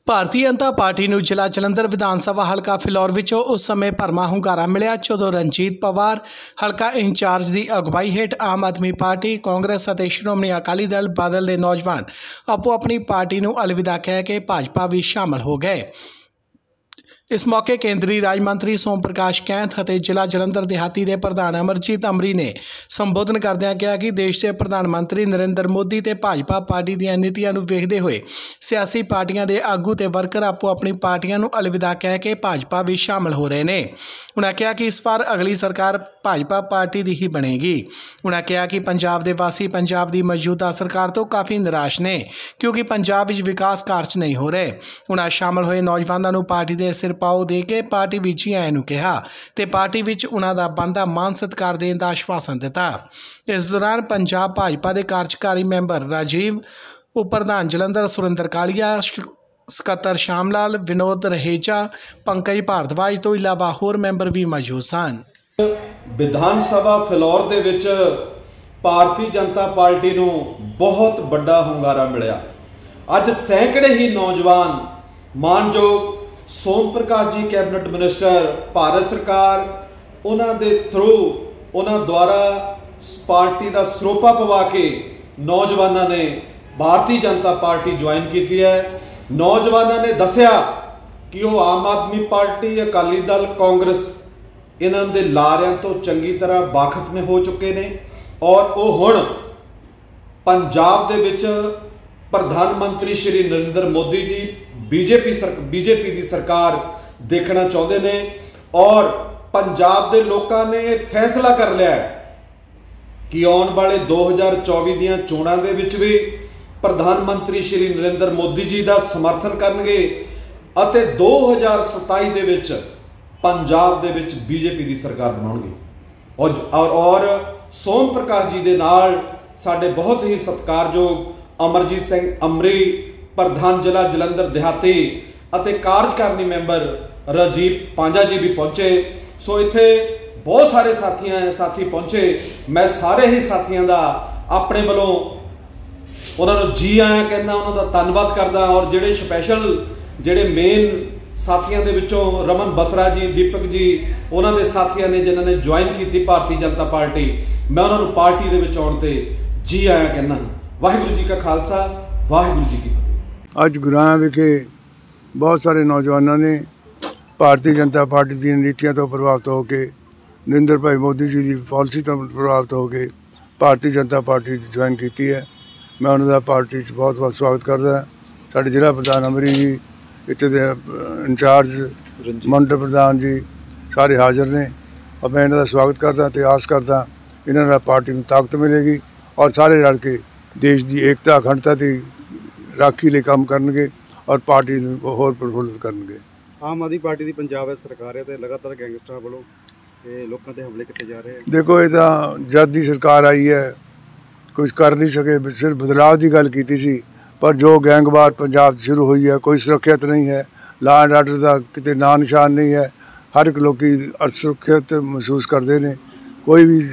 Bharatiya Janata party ਨੂੰ ਜ਼ਿਲ੍ਹਾ ਜਲੰਧਰ ਵਿਧਾਨ ਸਭਾ ਹਲਕਾ ਫਿਲੌਰ ਵਿੱਚੋਂ ਉਸ ਸਮੇਂ ਭਰਮਾ ਹੁੰਗਾਰਾ ਮਿਲਿਆ ਜਦੋਂ ਰਣਜੀਤ ਪਵਾਰ ਹਲਕਾ ਇੰਚਾਰਜ ਦੀ ਅਗਵਾਈ ਹੇਠ ਆਮ ਆਦਮੀ ਪਾਰਟੀ, ਕਾਂਗਰਸ ਅਤੇ ਸ਼੍ਰੋਮਣੀ ਅਕਾਲੀ ਦਲ ਬਾਦਲ ਦੇ ਨੌਜਵਾਨ ਆਪੋ ਆਪਣੀ ਪਾਰਟੀ ਨੂੰ ਅਲਵਿਦਾ ਕਹਿ ਕੇ ਭਾਜਪਾ ਵਿੱਚ ਸ਼ਾਮਲ ਹੋ ਗਏ। इस मौके केंद्रीय राज मंत्री सोम प्रकाश कैंथ और जिला जलंधर देहाती के प्रधान अमरजीत अमरी ने संबोधन करदਿਆਂ कहा कि देश के प्रधानमंत्री नरेंद्र मोदी ते भाजपा पार्टी ਦੀਆਂ ਨੀਤੀਆਂ ਨੂੰ ਵੇਖਦੇ ਹੋਏ सियासी पार्टियां के आगू ते वर्कर आपो अपनी पार्टियां ਨੂੰ अलविदा कह के भाजपा भी शामिल हो रहे हैं। उन्होंने कहा कि इस बार अगली सरकार भाजपा पार्टी की ही बनेगी। उन्होंने कहा कि पंजाब के वासी पंजाब की मौजूदा सरकार तो काफ़ी निराश ने क्योंकि पंजाब में विकास कार्य नहीं हो रहे। उन्होंने शामिल हुए नौजवानों को पार्टी के सिर पाओ दे के पार्टी विच ही आए कहा ते पार्टी विच उन्हां दा बनदा मान सत्कार देने का आश्वासन दिता। इस दौरान पंजाब भाजपा के कार्यकारी मैंबर राजीव, उप प्रधान जलंधर सुरिंदर कालिया, ਸਕੱਤਰ श्याम लाल, विनोद रहेजा, पंकज भारद्वाज तो इलावा होर मैंबर भी मौजूद सन। विधान सभा फिलौर दे विच भारतीय जनता पार्टी नूं बहुत बड़ा हुंगारा मिलिया। अज सैकड़े ही नौजवान मानयोग सोम प्रकाश जी कैबिनेट मिनिस्टर भारत सरकार उन्हां दे थ्रू उन्हां द्वारा पार्टी का सरोपा पवा के नौजवानों ने भारतीय जनता पार्टी ज्वाइन की है। नौजवानों ने दसिया कि वह आम आदमी पार्टी, अकाली दल, कांग्रेस इन्हां दे लारियां तो चंगी तरह वाकिफ ने हो चुके ने और वो हुण पंजाब दे विच प्रधानमंत्री श्री नरेंद्र मोदी जी बीजेपी की सरकार देखना चाहते हैं और पंजाब के लोगों ने फैसला कर लिया कि आने वाले 2024 दी चोणां दे विच भी प्रधानमंत्री श्री नरेंद्र मोदी जी का समर्थन करनगे अते 2027 दे विच पंजाब दे विच बीजेपी की सरकार बनाउणगे। और सोम प्रकाश जी दे नाल साडे बहुत ही सत्कारयोग अमरजीत सिंह अमरी, प्रधान जिला जलंधर देहाती अते कार्यकारिणी मैंबर राजीव पांजा जी भी पहुंचे। सो इत्थे बहुत सारे साथी पहुंचे। मैं सारे ही साथियों का अपने वालों उन्होंने जी आया कहना, उन्होंने धन्यवाद करदा और जिहड़े स्पैशल जिहड़े मेन साथियों के विचों रमन बसरा जी, दीपक जी, उन्होंने साथियों ने जिन्होंने ज्वाइन की भारतीय जनता पार्टी, मैं उन्होंने पार्टी के विच आउण ते जी आया कहना। वाहिगुरू जी का खालसा, वाहिगुरू जी की फतेह। अज गुराया विखे बहुत सारे नौजवानों ने भारतीय जनता पार्टी दी नीतियां तो प्रभावित होकर, नरेंद्र भाई मोदी जी की पॉलिसी तो प्रभावित होकर भारतीय जनता पार्टी ज्वाइन की है। मैं उन्होंने पार्टी बहुत बहुत स्वागत करता। साढ़े जिला प्रधान अमरी जी, इतने दे इंचार्ज मंडल प्रधान जी सारे हाजिर ने और मैं इन्हों का स्वागत करता तो आस करता इन्होंने पार्टी में ताकत मिलेगी और सारे रल के देश की एकता अखंडता की राखी लिए काम करनगे और पार्टी होर प्रफुल्लित करनगे। आम आदमी पार्टी की पंजाब सरकार है तो लगातार गैंगस्टर वालों लोगों के हमले किए जा रहे हैं। देखो ये तो जद की सरकार आई है कुछ कर नहीं सके, सिर्फ बदलाव की गल की सी, पर जो गैंगवार पंजाब शुरू हुई है कोई सुरक्षित नहीं है। लॉ एंड आर्डर का कितने ना निशान नहीं है। हर एक लोग असुरक्षित महसूस करते हैं। कोई भी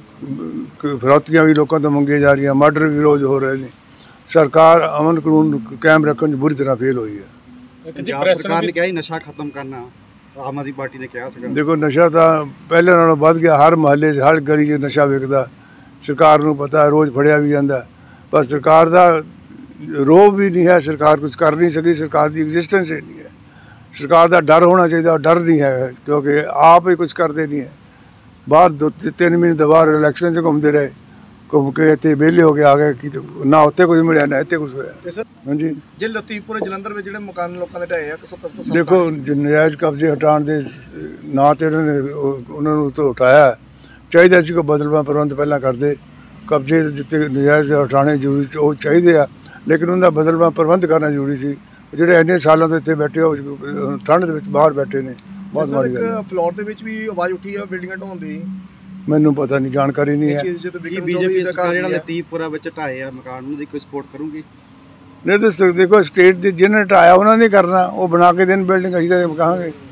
फिरौतियाँ भी लोगों तो मंगी जा रही हैं, मर्डर भी रोज़ हो रहे हैं। सरकार अमन कानून कायम रखने बुरी तरह फेल हुई है। सरकार ने क्या ही नशा खत्म करना, आम आदमी पार्टी ने क्या सका। देखो नशा तो पहले नालों बढ़ गया, हर महल्ले हर गली च नशा विकदा। सरकार को पता है, रोज़ फड़िया भी जाता, पर सरकार का रोब भी नहीं है। सरकार कुछ कर नहीं सकी, सरकार की एग्जिस्टेंस ही नहीं है। सरकार का डर होना चाहिए और डर नहीं है क्योंकि आप ही कुछ करते नहीं है। बाहर 2-3 महीने तो बाहर इलैक्शन से घूमते रहे, घूम के इतने वेले हो गए आ गए कि ना उत्ते कुछ मिले ना इतने कुछ होया। हाँ जी, जे लतीफपुर जलंधर में जिहड़े मकान लोगों ने ढाए आ, देखो नजायज़ कब्जे हटाने के ना तो उन्होंने तो उठाया चाहिए सी। कोई बदलवा प्रबंध पहला करते, कब्जे जिते नजायज़ हटाने जरूरी वो चाहिए, लेकिन उनका बदलवा प्रबंध करना जरूरी सी। ਜਿਹੜੇ ਇੰਨੇ ਸਾਲਾਂ ਤੋਂ ਇੱਥੇ ਬੈਠੇ ਹੋ ਠੰਡ ਦੇ ਵਿੱਚ ਬਾਹਰ ਬੈਠੇ ਨੇ, ਬਹੁਤ ਮਾੜੀ ਗੱਲ ਹੈ। ਫਲੋਰ ਦੇ ਵਿੱਚ ਵੀ ਆਵਾਜ਼ ਉੱਠੀ ਹੈ ਬਿਲਡਿੰਗਾਂ ਢਾਉਣ ਦੀ, ਮੈਨੂੰ ਪਤਾ ਨਹੀਂ, ਜਾਣਕਾਰੀ ਨਹੀਂ ਹੈ। ਬੀਜੇਪੀ ਸਰਕਾਰ ਜਿਹੜਾ ਲਤੀਫਪੁਰਾ ਵਿੱਚ ਢਾਏ ਆ ਮਕਾਨ, ਉਹਨਾਂ ਦੀ ਕੋਈ ਸਪੋਰਟ ਕਰੂਗੀ? नहीं तो देखो स्टेट जिन्हें ढाया उन्होंने नहीं करना, वो बना के देन बिल्डिंग, अभी तो कहांगे।